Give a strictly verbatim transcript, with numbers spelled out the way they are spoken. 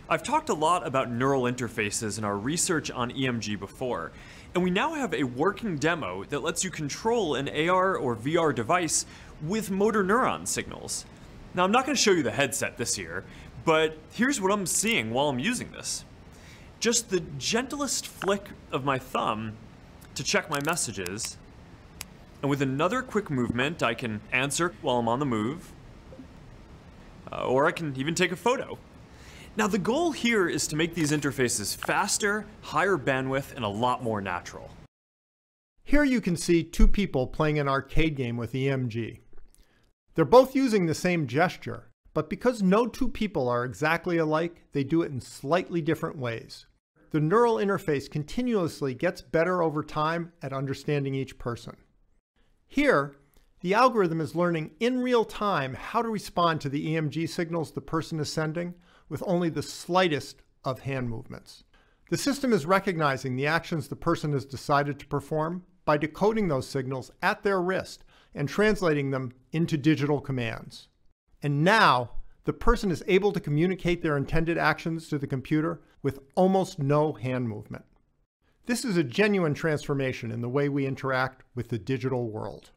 I've talked a lot about neural interfaces in our research on E M G before, and we now have a working demo that lets you control an A R or V R device with motor neuron signals. Now, I'm not going to show you the headset this year, but here's what I'm seeing while I'm using this. Just the gentlest flick of my thumb to check my messages, and with another quick movement, I can answer while I'm on the move, uh, or I can even take a photo. Now, the goal here is to make these interfaces faster, higher bandwidth, and a lot more natural. Here you can see two people playing an arcade game with E M G. They're both using the same gesture, but because no two people are exactly alike, they do it in slightly different ways. The neural interface continuously gets better over time at understanding each person. Here, the algorithm is learning in real time how to respond to the E M G signals the person is sending with only the slightest of hand movements. The system is recognizing the actions the person has decided to perform by decoding those signals at their wrist and translating them into digital commands. And now, the person is able to communicate their intended actions to the computer with almost no hand movement. This is a genuine transformation in the way we interact with the digital world.